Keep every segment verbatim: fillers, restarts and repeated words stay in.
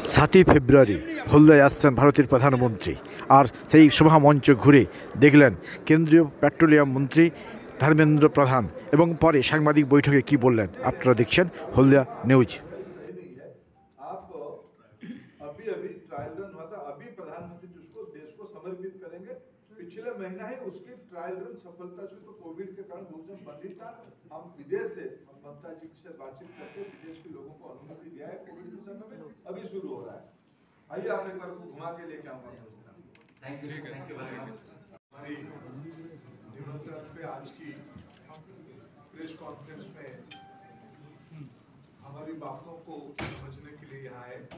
সাতই ফেব্রুয়ারি হলদিয়ায় আসছেন ভারতের প্রধানমন্ত্রী। আর সেই সভা মঞ্চ ঘুরে দেখলেন কেন্দ্রীয় পেট্রোলিয়াম মন্ত্রী ধর্মেন্দ্র প্রধান এবং পরে সাংবাদিক বৈঠকে কি বললেন আপনারা দেখছেন হলদিয়া নিউজ। अभी अभी ट्रायल रन हुआ था, अभी प्रधानमंत्री जी उसको देश को समर्पित करेंगे। पिछले महीना ही उसकी ट्रायल रन सफलता हुई, तो कोविड के कारण भोजन बंद ही था। हम विदेश से ममता जी से बातचीत करके विदेश के लोगों को अनुमति दिया है। कोविड के समय में अभी शुरू हो रहा है। आइए आप एक बार घुमा के लेके आऊंगा। Thank you thank you very much. हमारी निमंत्रण पे आज की प्रेस कॉन्फ्रेंस में हमारी बातों को समझने के लिए यहाँ है।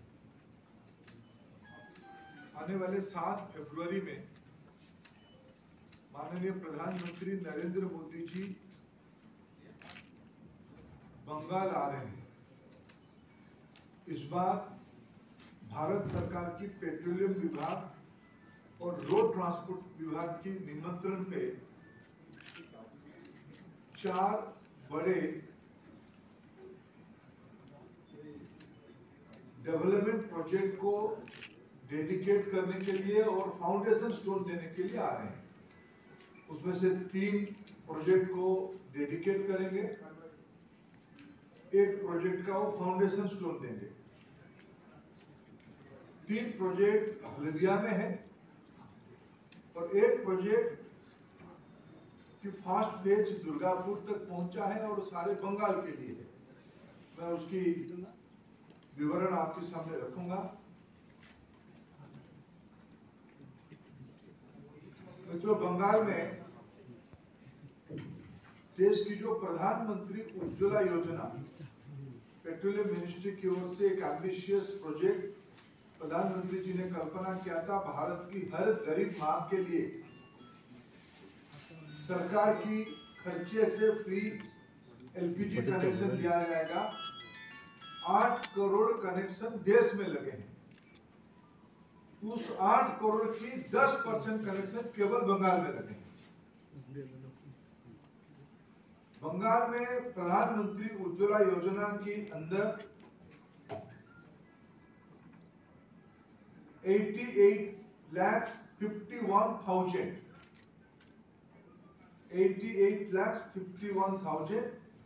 आने वाले सात फरवरी में माननीय प्रधानमंत्री नरेंद्र मोदी जी बंगाल आ रहे हैं। इस बार भारत सरकार की पेट्रोलियम विभाग और रोड ट्रांसपोर्ट विभाग की निमंत्रण पे चार बड़े डेवलपमेंट प्रोजेक्ट को डेडिकेट करने के लिए और फाउंडेशन स्टोन देने के लिए आ रहे हैं। उसमें से तीन प्रोजेक्ट को डेडिकेट करेंगे, एक प्रोजेक्ट का वो फाउंडेशन स्टोन देंगे। तीन प्रोजेक्ट हल्दिया में है और एक प्रोजेक्ट की फास्ट पेज दुर्गापुर तक पहुंचा है और सारे बंगाल के लिए है। मैं उसकी विवरण आपके सामने रखूंगा। मित्रों, बंगाल में देश की जो प्रधानमंत्री उज्ज्वला योजना पेट्रोलियम मिनिस्ट्री की ओर से एक एम्बिशियस प्रोजेक्ट प्रधानमंत्री जी ने कल्पना किया था। भारत की हर गरीब मां के लिए सरकार की खर्चे से फ्री एलपीजी कनेक्शन दिया जाएगा। आठ करोड़ कनेक्शन देश में लगे हैं। उस आठ करोड़ की दस परसेंट कनेक्शन केवल बंगाल में लगे हैं। बंगाल में प्रधानमंत्री उज्ज्वला योजना के अंदर अठासी लाख इक्यावन हज़ार अठासी लाख इक्यावन हज़ार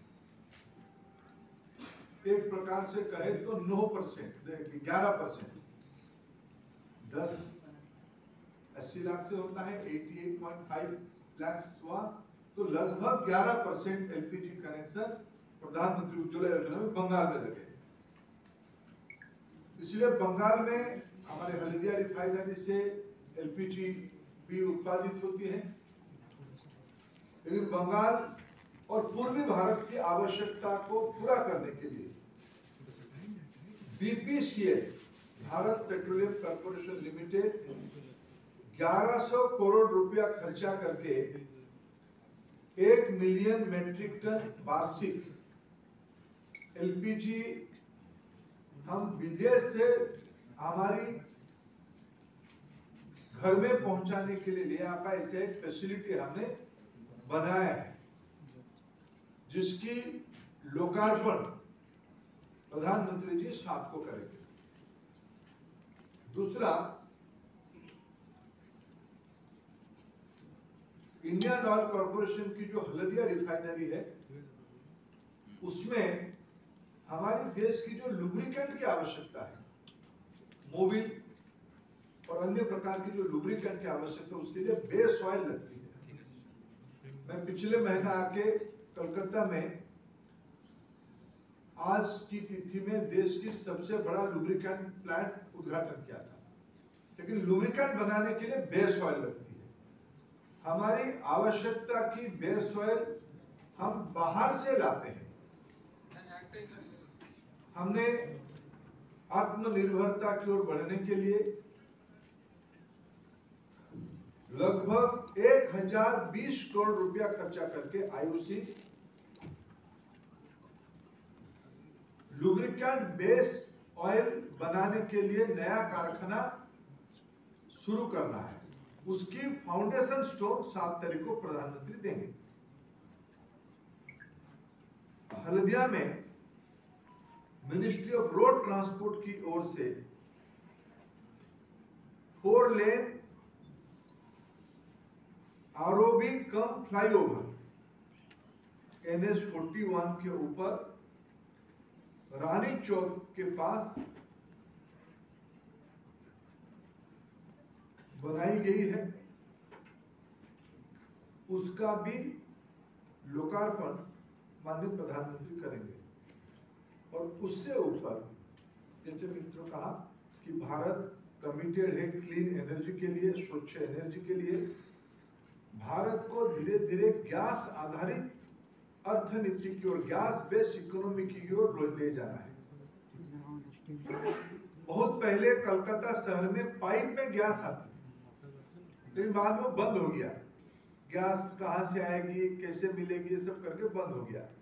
एक प्रकार से कहे तो नौ परसेंट ग्यारह परसेंट दस अस्सी लाख से होता है अठासी पॉइंट पाँच लाख हुआ, तो लगभग ग्यारह परसेंट एलपीजी कनेक्शन प्रधानमंत्री उज्ज्वला योजना में बंगाल में लगे। इसलिए बंगाल में हमारे हल्दिया रिफाइनरी से एलपीजी भी उत्पादित होती है, लेकिन बंगाल और पूर्वी भारत की आवश्यकता को पूरा करने के लिए BPCL Bharat petroleum corporation limited ग्यारह सौ करोड़ रुपया खर्चा करके एक मिलियन मेट्रिक टन वार्षिक एलपीजी हम विदेश से हमारी घर में पहुंचाने के लिए ले आता। ऐसे एक फैसिलिटी हमने बनाया है, जिसकी लोकार्पण प्रधानमंत्री जी सात को करेंगे। दूसरा, इंडियन ऑयल कॉर्पोरेशन की जो हल्दिया रिफाइनरी है, उसमें हमारे देश की जो लुब्रिकेंट की आवश्यकता है, मोबिल और अन्य प्रकार की जो लुब्रिकेंट की आवश्यकता है, उसके लिए बेस ऑयल लगती है। मैं पिछले महीना आके कलकत्ता में आज की तिथि में देश की सबसे बड़ा लुब्रिकेंट प्लांट उद्घाटन किया था। लेकिन लुब्रिकेंट बनाने के लिए बेस ऑयल लगती है। हमारी आवश्यकता की बेस ऑयल हम बाहर से लाते हैं। हमने आत्मनिर्भरता की ओर बढ़ने के लिए लगभग एक हजार बीस करोड़ रुपया खर्चा करके आईओसी लुब्रिकेंट बेस ऑयल बनाने के लिए नया कारखाना शुरू करना है। उसकी फाउंडेशन स्टोन सात तारीख को प्रधानमंत्री देंगे। हल्दिया में मिनिस्ट्री ऑफ रोड ट्रांसपोर्ट की ओर से four lane ROB cum flyover N H forty one के ऊपर रानी चौक के पास बनाई गई है, उसका भी लोकार्पण माननीय प्रधानमंत्री करेंगे। और उससे ऊपर जैसे मित्रों कहा कि भारत कमिटेड है क्लीन एनर्जी के लिए, स्वच्छ एनर्जी के लिए। भारत को धीरे धीरे गैस आधारित अर्थनीति की ओर, गैस बेस्ड इकोनॉमी की ओर ले जाना है। बहुत पहले कलकत्ता शहर में पाइप में गैस आती, लेकिन बाद में बंद हो गया। गैस कहां से आएगी, कैसे मिलेगी, ये सब करके बंद हो गया।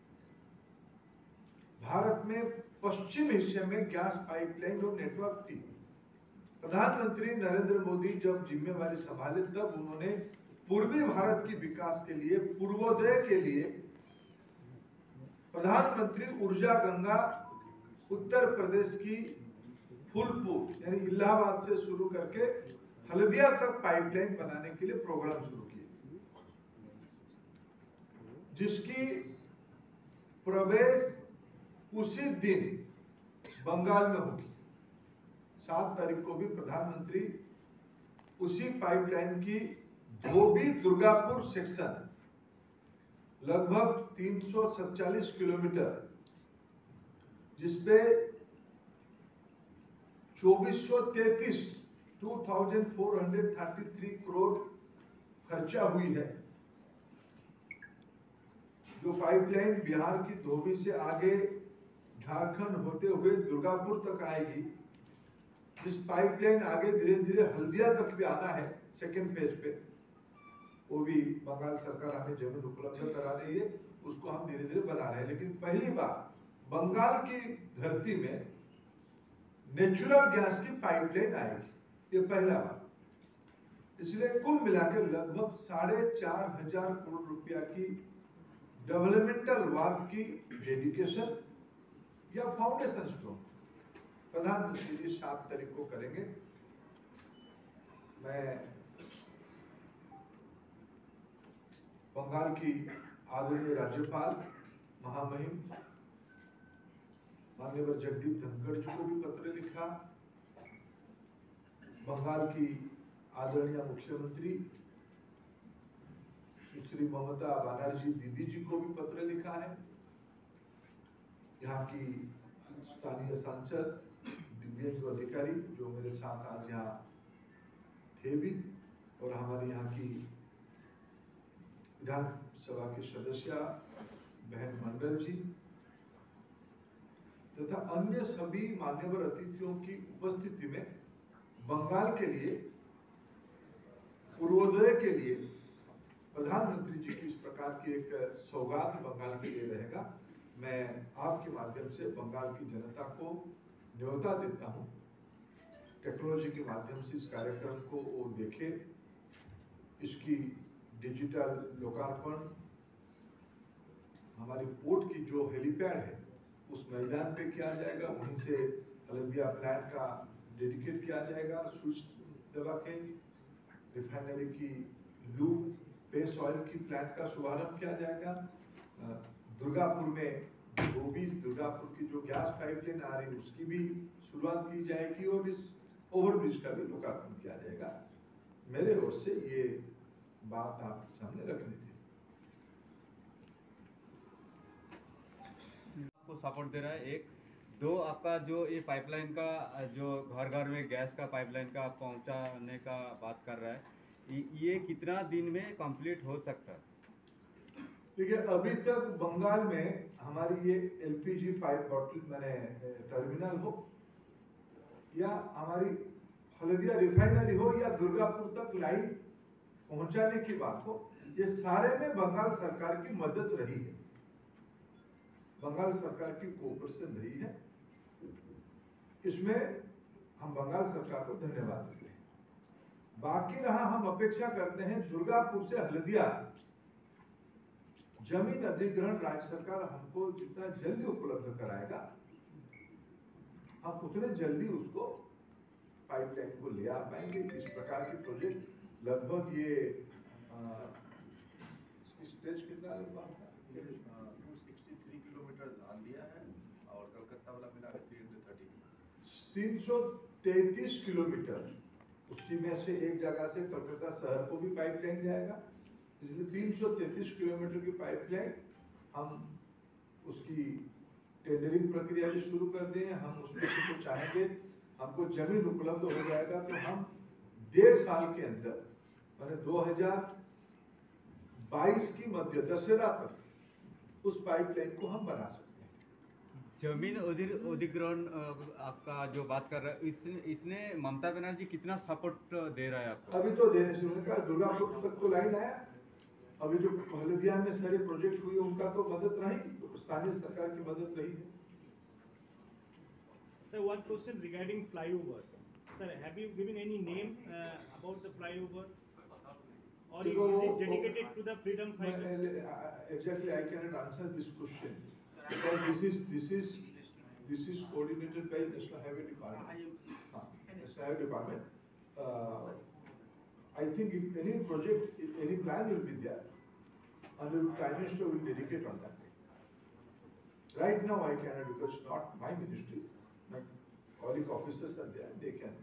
भारत में पश्चिम हिस्से में गैस पाइपलाइन और नेटवर्क थी। प्रधानमंत्री नरेंद्र मोदी जब जिम्मेवारी संभाले तब उन्होंने पूर्वी भारत की विकास के लिए, पूर्वोदय के लिए प्रधानमंत्री ऊर्जा गंगा उत्तर प्रदेश की फूलपुर यानी इलाहाबाद से शुरू करके हल्दिया तक पाइपलाइन बनाने के लिए प्रोग्राम शुरू किए, जिसकी प्रवेश उसी दिन बंगाल में होगी। सात तारीख को भी प्रधानमंत्री उसी पाइपलाइन की धोबी दुर्गापुर सेक्शन लगभग तीन सौ सैंतालीस किलोमीटर, जिसपे चौबीस सौ तैतीस two thousand four hundred thirty three crore खर्चा हुई है। जो पाइपलाइन बिहार की धोबी से आगे झारखंड होते हुए दुर्गापुर तक आएगी, जिस पाइपलाइन आगे धीरे धीरे हल्दिया तक भी आना है सेकेंड फेज पे, वो भी बंगाल सरकार हमें जमीन उपलब्ध करा रही है, उसको हम धीरे धीरे बना रहे हैं। लेकिन पहली बार बंगाल की धरती में नेचुरल गैस की पाइपलाइन आएगी, ये पहला बार। इसलिए कुल मिलाकर लगभग साढ़े चार हजार करोड़ रुपया की डेवलपमेंटल वर्क की डेडिकेशन या फाउंडेशन स्टोन प्रधानमंत्री जी सात तारीख को करेंगे। मैं बंगाल की आदरणीय राज्यपाल महामहिम माननीय जगदीप धनखड़ जी को भी पत्र लिखा, बंगाल की आदरणीय मुख्यमंत्री सुश्री ममता बनर्जी दीदी जी को भी पत्र लिखा है, यहाँ की स्थानीय सांसद दिव्यांग अधिकारी जो मेरे साथ आज यहाँ थे भी, और हमारे यहाँ की विधानसभा के सदस्य बहन मंडल जी तथा अन्य सभी मान्यवर अतिथियों की उपस्थिति में बंगाल के लिए, पूर्वोदय के लिए प्रधानमंत्री जी की इस प्रकार की एक सौगात बंगाल के लिए रहेगा। मैं आपके माध्यम से बंगाल की जनता को न्योता देता हूं, टेक्नोलॉजी के माध्यम से इस कार्यक्रम को वो देखे, इसकी डिजिटल लोकार्पण, हमारी पोर्ट की जो हेलीपैड है उस मैदान पे किया जाएगा, वहीं से हल्दिया प्लांट का डेडिकेट किया जाएगा, स्विच दबा के रिफाइनरी की लूप बेस ऑयल की प्लांट का शुभारंभ किया जाएगा। दुर्गापुर में वो भी दुर्गापुर की जो गैस पाइपलाइन आ रही है उसकी भी शुरुआत की जाएगी और इस ओवरब्रिज का भी लोकार्पण किया जाएगा। मेरे ओर से ये बात आपके सामने रखनी थी। आपको सपोर्ट दे रहा है। एक दो आपका जो ये पाइपलाइन का जो घर घर में गैस का पाइपलाइन का पहुंचाने का बात कर रहा है, ये कितना दिन में कंप्लीट हो सकता है? देखिए, अभी तक बंगाल में हमारी ये एलपीजी पाइप बॉटल मैंने टर्मिनल हो या हमारी हल्दिया रिफाइनरी हो या दुर्गापुर तक लाइन पहुंचाने की बात हो, ये सारे में बंगाल सरकार की मदद रही है, बंगाल सरकार की कोऑपरेशन रही है। इसमें हम बंगाल सरकार को धन्यवाद देते हैं। बाकी रहा, हम अपेक्षा करते हैं दुर्गापुर से हल्दिया जमीन अधिग्रहण राज्य सरकार हमको जितना जल्दी उपलब्ध कराएगा हम उतने जल्दी उसको पाइपलाइन को ले आ पाएंगे। इस प्रकार के प्रोजेक्ट लगभग ये आ, इसकी स्टेज कितना लंबा होगा? टू सिक्सटी थ्री किलोमीटर धांधिया है और कलकत्ता वाला मिला के थ्री हंड्रेड थर्टी तीन सौ तैतीस किलोमीटर, उसी में से एक जगह से कलकत्ता शहर को भी पाइपलाइन जाएगा, इसलिए तीन सौ तैतीस किलोमीटर की पाइपलाइन हम उसकी टेंडरिंग प्रक्रिया भी शुरू कर दी है। हम उसमें से तो चाहेंगे हमको जमीन उपलब्ध हो जाएगा तो हम डेढ़ साल के अंदर मैंने दो हज़ार बाईस की मध्य दशहरा तक उस पाइपलाइन को हम बना सकते हैं। जमीन अधि- अधिग्रहण अ, आपका जो बात कर रहा है, इसने इसने ममता बनर्जी कितना सपोर्ट दे रहा है आपको? अभी तो देने से उन्होंने कहा दुर्गापुर तक तो लाइन आया, अभी जो हल्दिया में सारे प्रोजेक्ट हुए उनका तो मदद रही, तो स्थानीय सरकार की मदद रही है। Sir, one question regarding flyover. Sir, have you given any name uh, about the flyover? Or is देखो, it वो- dedicated to the freedom fighter? Exactly, I cannot answer this question because this is this is this is coordinated by National Highway Department. हाँ, National Highway Department. Uh, I think if any project, if any plan will be there, and the Prime Minister will dedicate on that. Right now, I cannot because it's not my ministry. My colleague officers are there; they can.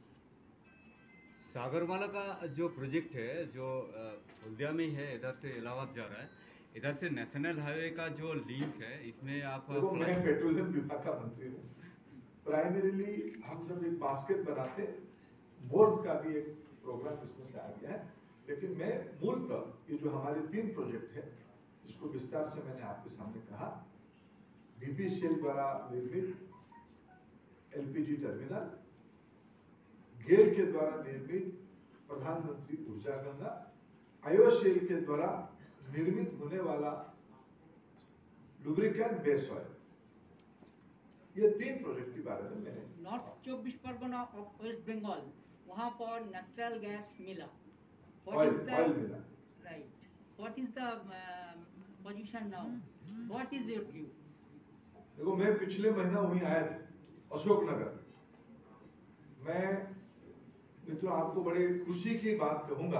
Sagarmala का जो project है जो अ, हल्दिया में ही है, इधर से इलाहाबाद जा रहा है, इधर से नेशनल हाईवे का जो लिंक है इसमें आप देखो, मैं पेट्रोलियम विभाग का मंत्री हूँ। प्राइमरीली हम सब एक बास्केट बनाते, बोर्ड का भी एक प्रोग्राम इसमें से आ गया है, लेकिन मैं मूलतः ये जो हमारे तीन प्रोजेक्ट है जिसको विस्तार से मैंने आपके सामने कहा, बीपीसीएल द्वारा निर्मित एलपीजी टर्मिनल, गेल के द्वारा निर्मित प्रधानमंत्री ऊर्जा गंगा, आईओसीएल के द्वारा निर्मित होने वाला लुब्रिकेंट बेस ऑयल, ये तीन प्रोजेक्ट के बारे में मैंने नॉर्थ चौबीस परगना ऑफ वेस्ट बंगाल, वहाँ पर नेचुरल गैस मिला। ऑयल ऑयल मिला। Right, what is the position now, what is your view? देखो, मैं पिछले महीना वहीं आया था अशोकनगर। मैं मित्रों आपको बड़े खुशी की बात कहूंगा,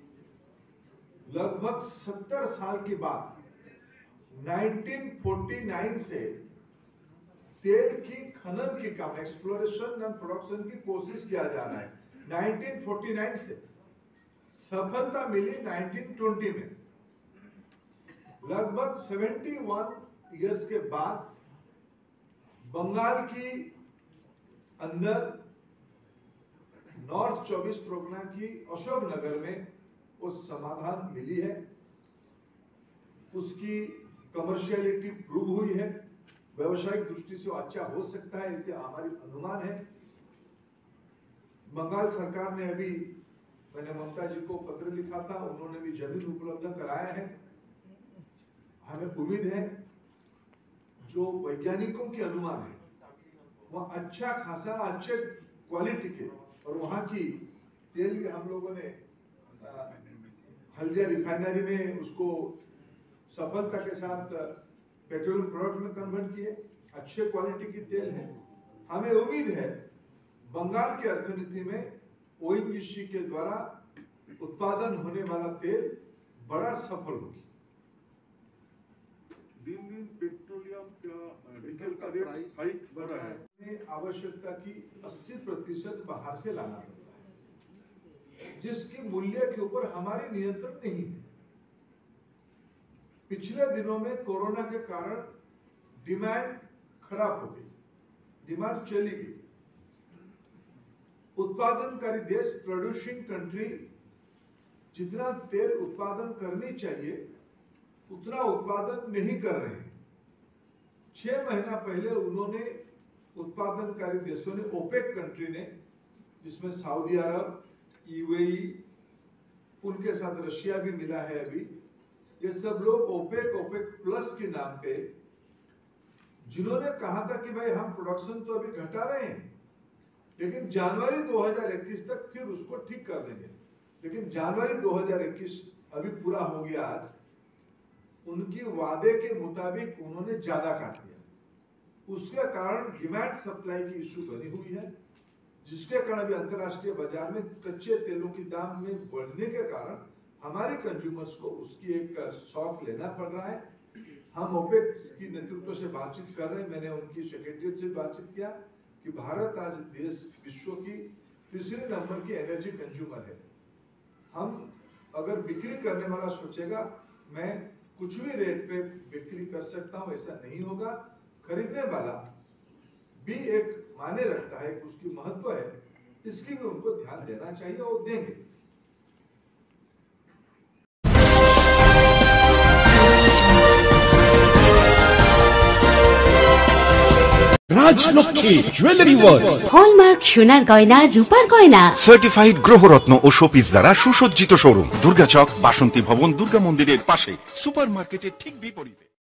लगभग सत्तर साल के बाद उन्नीस सौ उनचास से तेल की खनन की काम, एक्सप्लोरेशन एंड प्रोडक्शन की कोशिश किया जा रहा है। उन्नीस सौ उनचास से सफलता मिली उन्नीस सौ बीस में। लगभग इकहत्तर इयर्स के बाद बंगाल की अंदर नॉर्थ चौबीस परगना की अशोकनगर में उस समाधान मिली है, उसकी कमर्शियलिटी प्रूव हुई है, व्यवसायिक दृष्टि से अच्छा हो सकता है, इसे हमारी अनुमान है। बंगाल सरकार ने अभी, मैंने ममता जी को पत्र लिखा था, उन्होंने भी जमीन उपलब्ध कराया है। हमें उम्मीद है जो वैज्ञानिकों के अनुमान है वह अच्छा खासा अच्छे क्वालिटी के, और वहाँ की तेल भी हम लोगों ने हल्दिया रिफाइनरी में उसको सफलता के साथ पेट्रोलियम प्रोडक्ट में कन्वर्ट किए, अच्छे क्वालिटी की तेल है। हमें उम्मीद है बंगाल की अर्थनीति में ओएनजीसी के द्वारा उत्पादन होने वाला तेल बड़ा सफल होगी। दिन दिन पेट्रोलियम का डीजल का रेट हाइक बढ़ रहा है। आवश्यकता की अस्सी प्रतिशत बाहर से लाना पड़ता है, जिसकी मूल्य के ऊपर हमारी नियंत्रण नहीं है। पिछले दिनों में कोरोना के कारण डिमांड खराब हो गई, डिमांड चली गई। उत्पादनकारी देश, प्रोड्यूसिंग कंट्री, जितना तेल उत्पादन करनी चाहिए उतना उत्पादन नहीं कर रहे हैं। छह महीना पहले उन्होंने उत्पादनकारी देशों ने, ओपेक कंट्री ने, जिसमें सऊदी अरब, यूएई, उनके साथ रशिया भी मिला है अभी, ये सब लोग ओपेक ओपेक प्लस के नाम पे, जिन्होंने कहा था कि भाई हम प्रोडक्शन तो अभी घटा रहे हैं लेकिन जनवरी दो हज़ार इक्कीस तक फिर उसको ठीक कर देंगे, लेकिन जनवरी दो हज़ार इक्कीस अभी पूरा हो गया आज, उनकी वादे के मुताबिक उन्होंने ज्यादा काट दिया। उसके कारण डिमांड सप्लाई की इशू बनी हुई है, जिसके कारण अभी अंतर्राष्ट्रीय बाजार में कच्चे तेलों की दाम में बढ़ने के कारण हमारे कंज्यूमर्स को उसकी एक शॉक लेना पड़ रहा है। हम ओपेक की नेतृत्व से बातचीत कर रहे हैं, मैंने उनकी सेक्रेटरी से बातचीत किया कि भारत आज देश विश्व की तीसरे नंबर की एनर्जी कंज्यूमर है। हम अगर बिक्री करने वाला सोचेगा मैं कुछ भी रेट पे बिक्री कर सकता हूं, ऐसा नहीं होगा। खरीदने वाला भी एक माने रखता है, उसकी महत्व है, इसकी भी उनको ध्यान देना चाहिए और देंगे। রাজলক্ষ্মী জুয়েলারি ওয়ার্ল্ড হলমার্ক সোনার গয়না রূপার গয়না সার্টিফাইড গ্রহরত্ন ও শোপিস দ্বারা সুসজ্জিত শোরুম দুর্গাচক বাসন্তী ভবন দুর্গা মন্দিরের পাশে সুপার মার্কেটের ঠিক বিপরীতে।